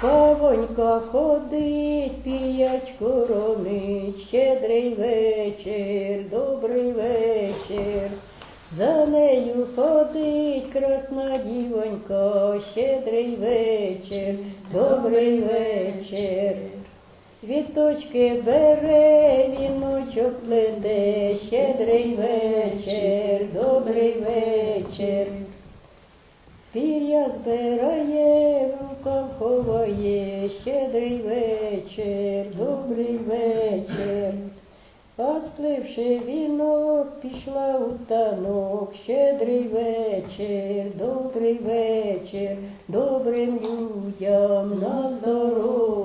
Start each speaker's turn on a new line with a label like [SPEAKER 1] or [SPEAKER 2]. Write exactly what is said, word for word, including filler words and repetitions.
[SPEAKER 1] Павонька ходить, піячко ромить, щедрий вечір, добрий вечір. За нею ходить красна дівонька, щедрий вечір, добрий вечір. Квіточки бере, віночок плете, щедрий вечір, добрий вечір. Пір'я збирає, в руках ховає, щедрий вечір, добрий вечір. А спливши вінок, пішла у танок, щедрий вечір, добрий вечір, добрим людям на здоров'я.